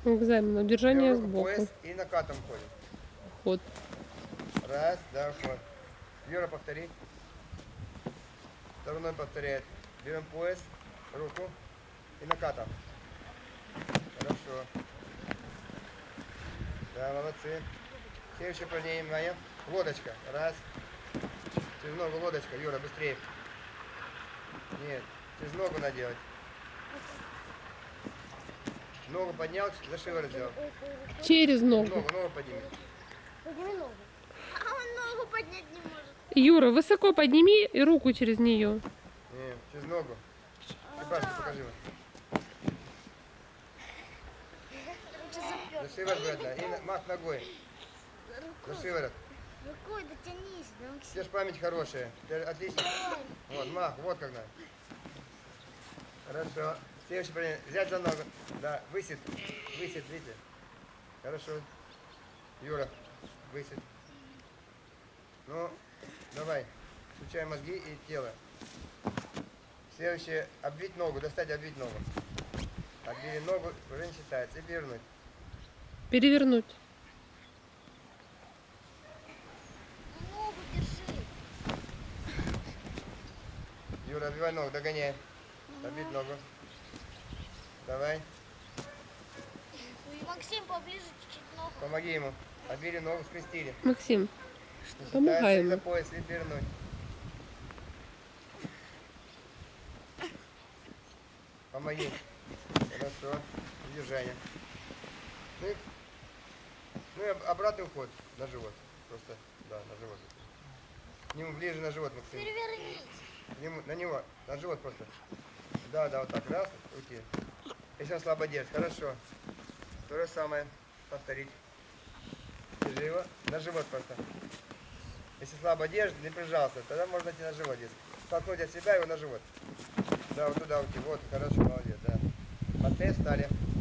Экзамен. Удержание Руку в сбоку. пояс и накатом ходим. Ход. Раз, да, ход. Юра, повтори. Стороной повторяет. Берем пояс, руку и накатом. Хорошо. Да, молодцы. Следующее упражнение, Майя. Лодочка. Раз. Через ногу лодочка. Юра, быстрее. Нет, через ногу надо делать. Ногу поднял, за шиворот сделал. Через ногу. Ногу подними. Подними ногу. А он ногу поднять не может. Юра, высоко подними и руку через нее. Нет, через ногу. Степашка, покажи. За шиворот, брат, да. И мах ногой. За шиворот. Рукой дотянись, да, У Максим. тебя же память хорошая. Ты отлично. Вот, мах, вот как надо. Хорошо. Следующее упражнение. Взять за ногу. Да, высит. Высит, видите? Хорошо. Юра, высит. Ну, давай. Включай мозги и тело. Следующее. Обвить ногу. Достать, обвить ногу. Обвили ногу, уже не считается. И перевернуть. Перевернуть. Ногу держи. Юра, обвивай ногу, догоняй. Обвить ногу. Давай. И Максим, поближе чуть-чуть ногу. Помоги ему. Обвили ногу, скрестили. Максим, Считается помогай и за ему. пояс и перевернуть. Помоги. Хорошо. Удержание. Ну и обратный уход на живот. Просто, да, на живот. К нему ближе на живот, Максим. Перевернись. К нему, на него, на живот просто. Да, да, вот так. Раз, уйти. Если он слабо держит. Хорошо. То же самое. Повторить. Держи его. На живот просто. Если слабо держит, не прижался, тогда можно идти на живот. Толкнуть от себя его на живот. Да, вот туда уйти. Вот, хорошо, молодец, да. Потом встали.